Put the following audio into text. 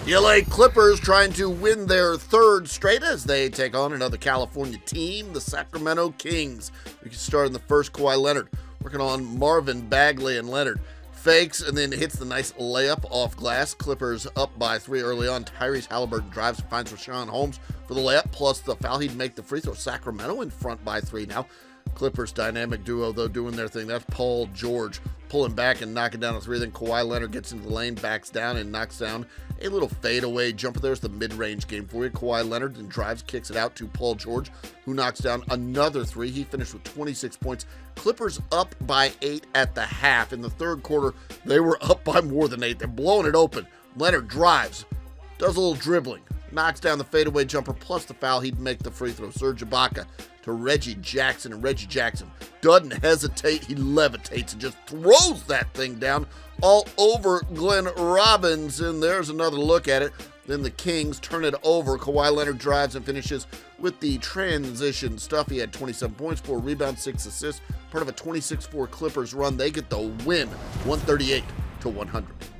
The LA Clippers trying to win their third straight as they take on another California team, the Sacramento Kings. We can start in the first. Kawhi Leonard working on Marvin Bagley, and Leonard fakes and then hits the nice layup off glass. Clippers up by 3 early on. Tyrese Halliburton drives and finds Rashawn Holmes for the layup, plus the foul. He'd make the free throw. Sacramento in front by 3 now. Clippers dynamic duo, though, doing their thing. That's Paul George pulling back and knocking down a 3. Then Kawhi Leonard gets into the lane, backs down, and knocks down a little fadeaway jumper. There's the mid-range game for you. Kawhi Leonard then drives, kicks it out to Paul George, who knocks down another 3. He finished with 26 points. Clippers up by 8 at the half. In the third quarter, they were up by more than 8. They're blowing it open. Leonard drives, does a little dribbling, knocks down the fadeaway jumper, plus the foul. He'd make the free throw. Serge Ibaka to Reggie Jackson, and Reggie Jackson doesn't hesitate. He levitates and just throws that thing down all over Glenn Robbins, and there's another look at it. Then the Kings turn it over. Kawhi Leonard drives and finishes with the transition stuff. He had 27 points, 4 rebounds, 6 assists, part of a 26-4 Clippers run. They get the win, 138-100.